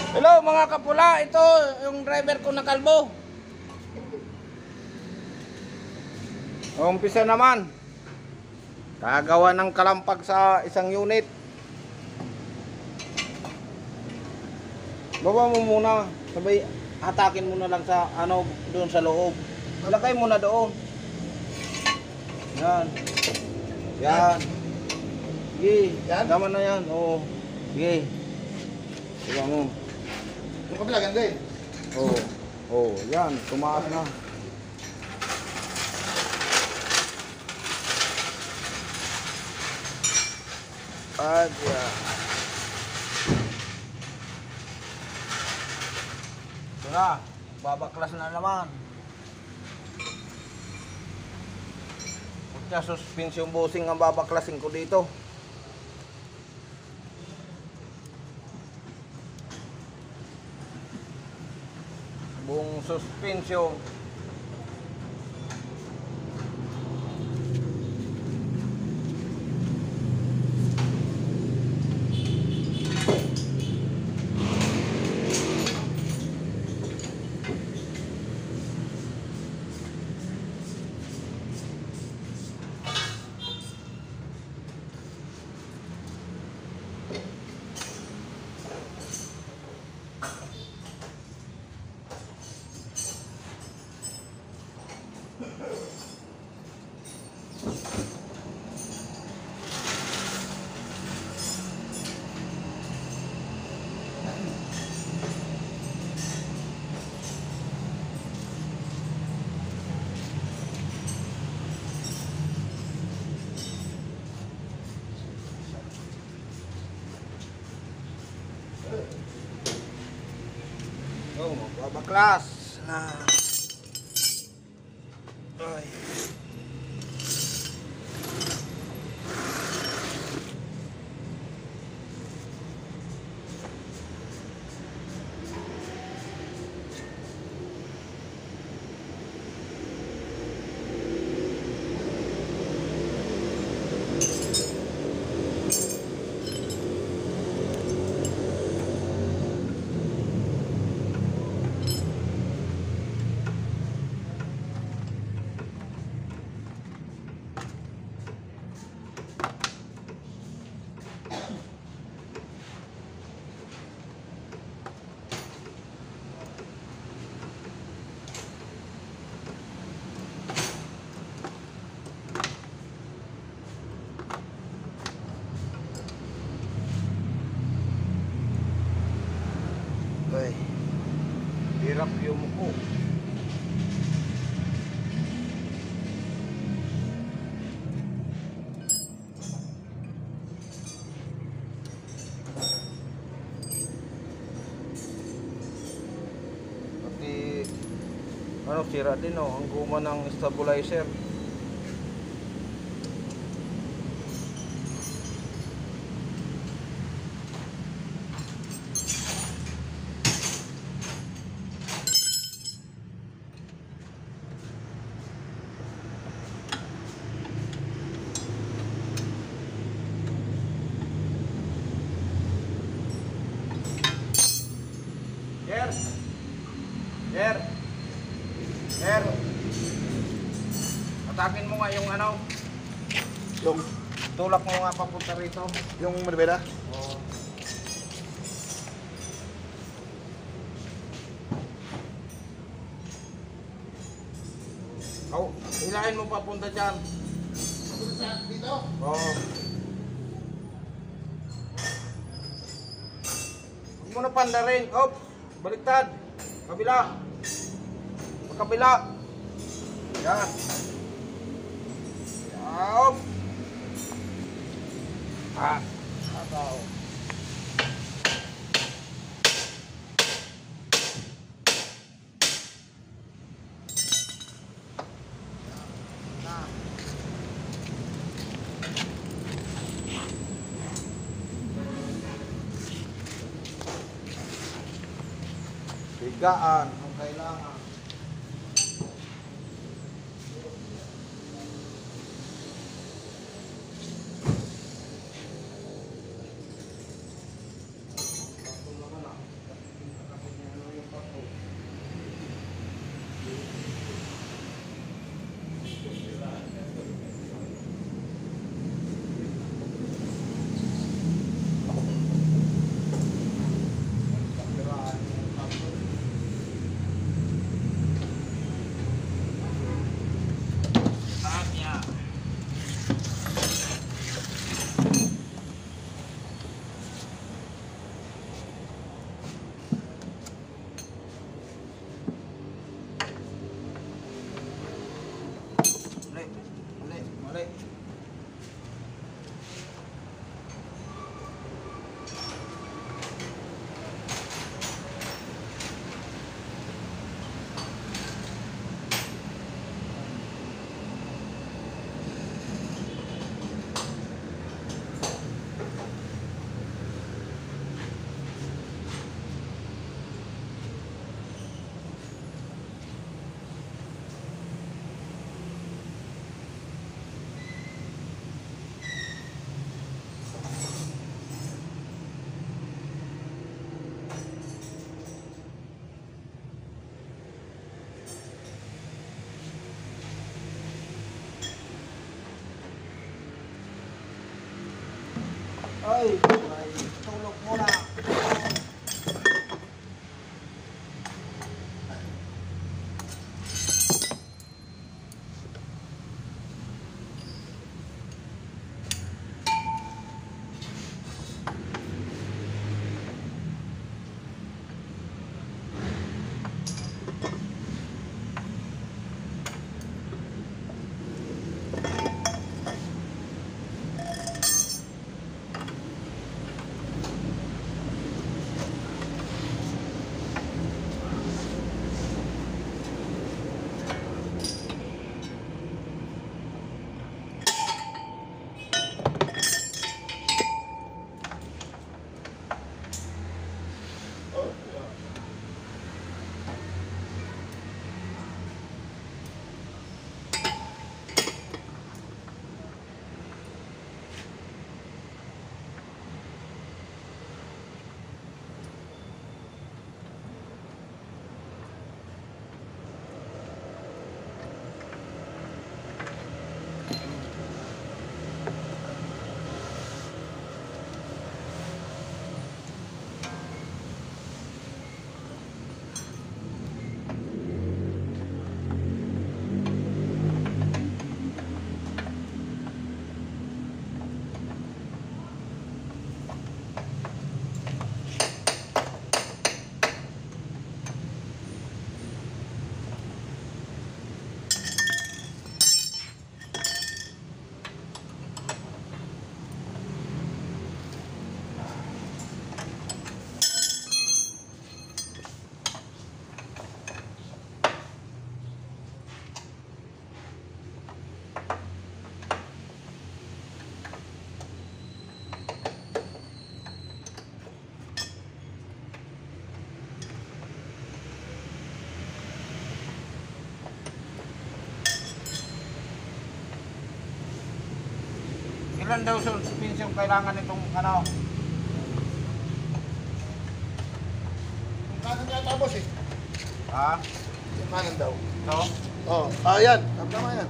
Hello mga kapula, ito yung driver ko na kalbo. Umpisa naman. Kagawa ng kalampag sa isang unit. Baba mo muna, sabay hatakin mo na lang sa doon sa loob. Ilagay mo na doon. Yan. Yan. Sige, tama na yan. Oo. Sige. Diba mo. Yung kabila, ganda eh. Oo. Oo, yan. Tumaas na. At yan. Ito na. Babaklas na naman. Kaya suspension bossing ang babaklasin ko dito. Buong suspension. Oh, babaklas na. Ay. Ay, hirap yung muko. Pati, sira din ang guma ng stabilizer. Sir, atakin mo nga yung Yung tulak mo nga papunta rito. yung madibela? Oo. Oh, hilahin mo papunta dyan. Dito? Oo. Huwag mo na pandarin. Oops, baliktad. Kabila. Kabila. Yan. Yan. Ataw. Bigaan ang kailangan. lang daw suspension kailangan itong ano. Yung kanan yata boss eh. Ha? Yung kanan daw. Ito? Oh, yan. Tama yan.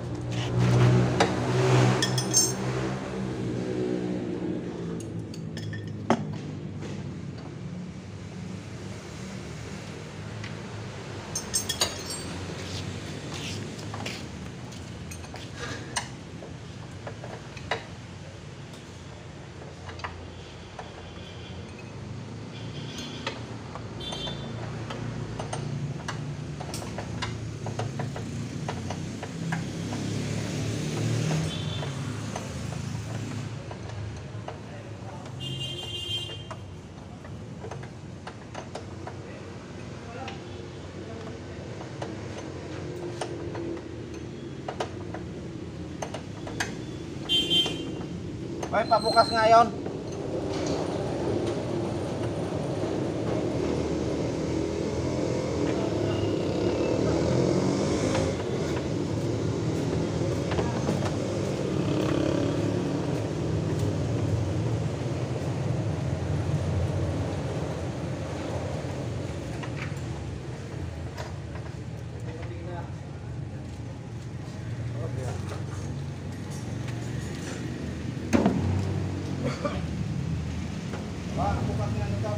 Ay, pabukas nga yun. Bukas nga nito.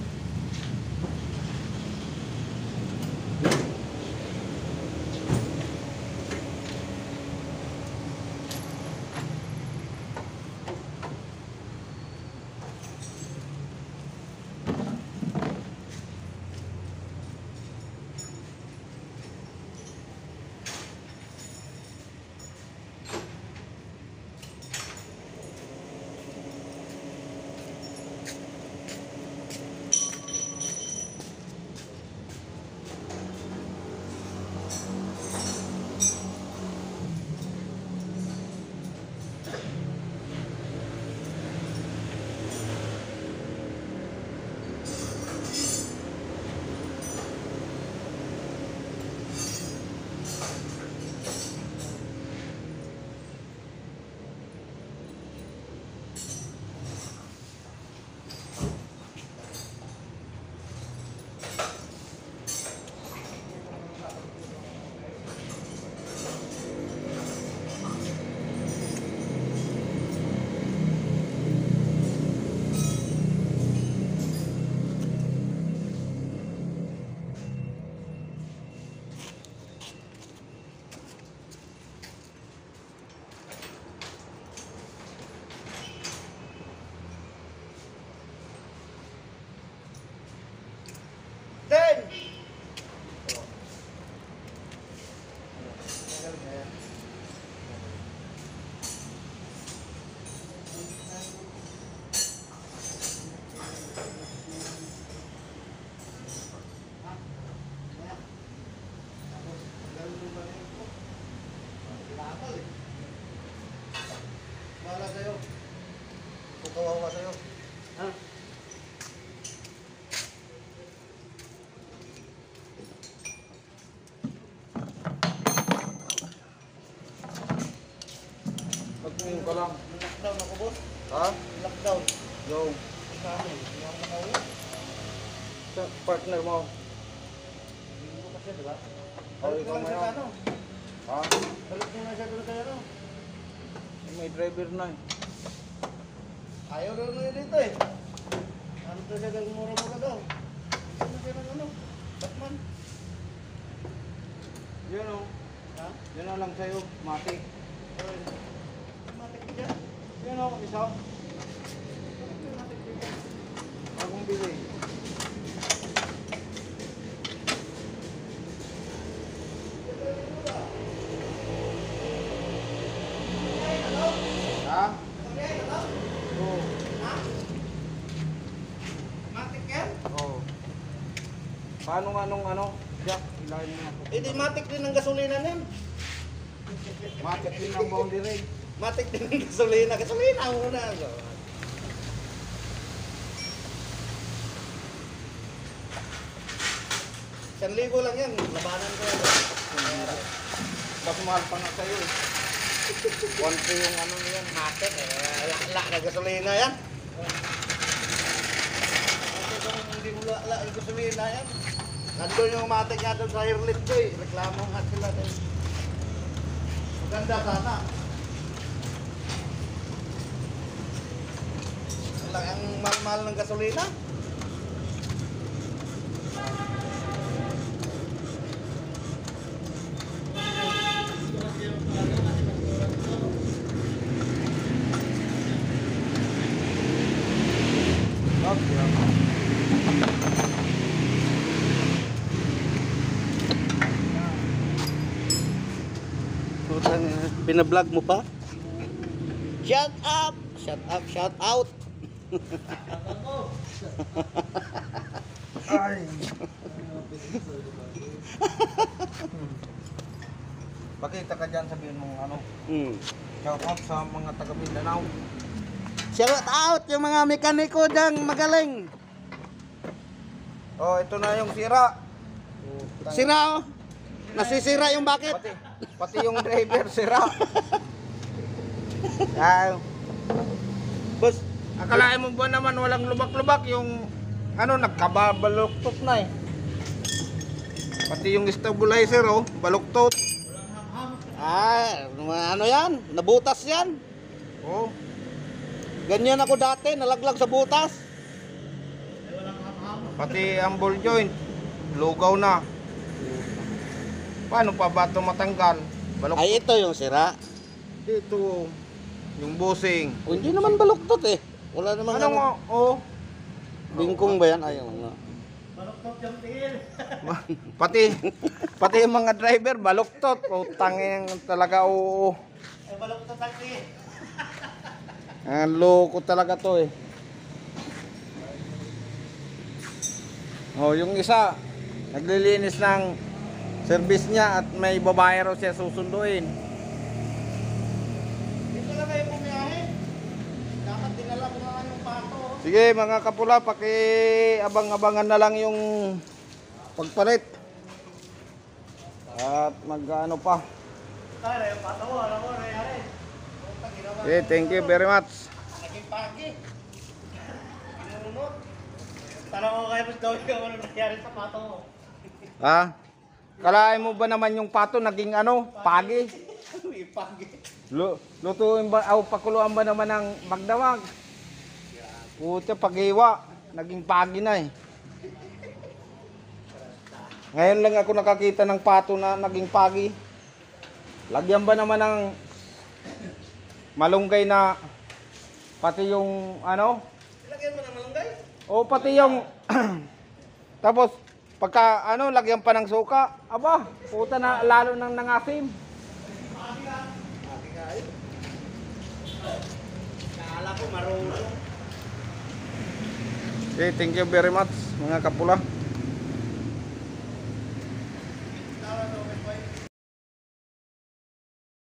Bahala sa'yo. Kung kawawa sa'yo. Ha? Magtingin ka lang. Lockdown ako, boss. Ha? Lockdown. Yung Sa amin. Hindi ako nakauwi. partner mo. Hindi ko kasi, di ba? Oh, ikaw Balik ngayon. ano? Ha? Balik mo na siya doon kay ano? May driver na eh. Ayaw daw na dito eh. Ano to siya daw mura-mura daw? Ano siya ng ano? Batman? Yun o. Ha? Yun na lang sa'yo. Matik. Matik dyan. Yun o. Isa. Matik dito. Bagong bili. Ha? Oo. Matik yan? Oo. Paano nga nung ano? Jack, ilahin mo nga. Eh di matik din ang gasolina niyan. Matik din ang boundary. Matik din ang gasolina. Gasolina muna. So, 1,000 lang yan. Labanan ko yan. Mas mahal pa nga sa'yo eh. Konti yung ano niyan, matik eh. Lakla na gasolina yan. Kasi kung hindi mo lakla yung gasolina yan, nandun yung matik nga doon sa airlit ko eh. Reklamo nga sila din. Maganda sana. Ang mahal-mahal ng gasolina. Pina-vlog mo pa? Shut up! Shut up, shout out! Ay. Pakita ka dyan, sabihin mo ano, Hmm. shout out sa mga taga Mindanao. Shout out yung mga mekaniko dyan magaling. Oh, ito na yung sira. Sira oh. Nasisira yung bakit. Pati yung driver sira. Ay. Boss, akalain mo ba naman walang lubak-lubak yung ano, nagkababaluktot na eh. Pati yung stabilizer oh, baluktot. Ay, ano yan? Nabutas yan. Oh, Ganyan ako dati, nalaglag sa butas. pati ang ball joint, lugaw na. Paano pa ba ito matanggal? Baluktot. Ay, ito yung sira. Dito, yung busing. O, hindi naman baluktot eh. Wala namang Ano nga, oh. Bingkong ba yan? Ayaw nga. Pati yung mga driver, baluktot. Putangin talaga, oo. Ay, baluktot ang tingin. Loko talaga to eh. Oh, yung isa, naglilinis ng service niya at may babae raw siya susunduin. Dito lang kayo pumiyahe. Dapat dinala ko nga yung pato. Sige mga kapula, abang-abangan na lang yung pagpalit. At mag-ano pa. Tara, yung pato mo. Alam mo, Rayari. Okay, thank you very much. Naging pagi. Kinunod. Tanong ko kayo, Boss Dowie, kung ano nangyari sa pato mo. Ha? Kalahin mo ba naman yung pato naging ano, pagi? May pagi. Lutuin ba, pakuluan ba naman ng magdamag? Puta, pagiwa. Naging pagi na eh. Ngayon lang ako nakakita ng pato na naging pagi. Lagyan ba naman ng malunggay na pati yung ano? Ilagyan mo ng malunggay? O pati yung tapos pagka ano lagyan pa ng suka. Aba, puta na lalo nang nangasim. Kala ko marunong. Okay, thank you very much mga kapula.